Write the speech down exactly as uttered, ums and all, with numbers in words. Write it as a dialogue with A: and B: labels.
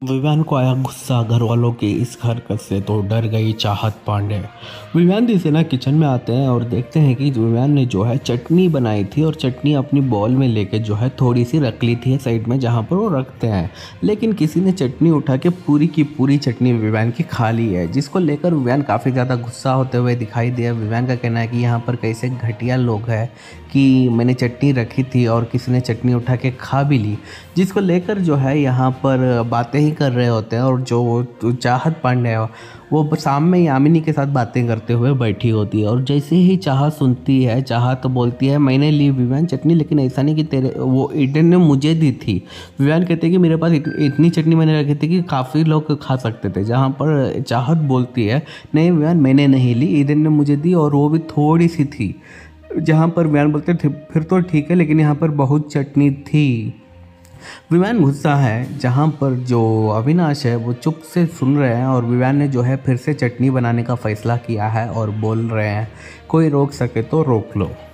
A: विवान को आया गुस्सा घर वालों की इस हरकत से तो डर गई चाहत पांडे। विवान दी सेना किचन में आते हैं और देखते हैं कि विवान ने जो है चटनी बनाई थी और चटनी अपनी बॉल में लेके जो है थोड़ी सी रख ली थी साइड में जहाँ पर वो रखते हैं। लेकिन किसी ने चटनी उठा के पूरी की पूरी चटनी विवान की खा ली है, जिसको लेकर विवान काफ़ी ज़्यादा गुस्सा होते हुए दिखाई दिया। विवान का कहना है कि यहाँ पर कैसे घटिया लोग हैं कि मैंने चटनी रखी थी और किसी ने चटनी उठा के खा भी ली, जिसको लेकर जो है यहाँ पर बातें ही कर रहे होते हैं। और जो चाहत पांडे है वो सामने यामिनी के साथ बातें करते हुए बैठी होती है। और जैसे ही चाहत सुनती है, चाहत तो बोलती है मैंने ली विवान चटनी, लेकिन ऐसा नहीं कि तेरे वो ईडन ने मुझे दी थी। विवान कहते हैं कि मेरे पास इत, इतनी चटनी मैंने रखी थी कि काफ़ी लोग खा सकते थे, जहाँ पर चाहत बोलती है नहीं विवान मैंने नहीं ली, ईडन ने मुझे दी और वो भी थोड़ी सी थी। जहाँ पर विवान बोलते थे फिर तो ठीक है, लेकिन यहाँ पर बहुत चटनी थी। विवान गुस्सा है, जहाँ पर जो अविनाश है वो चुप से सुन रहे हैं। और विवान ने जो है फिर से चटनी बनाने का फैसला किया है और बोल रहे हैं कोई रोक सके तो रोक लो।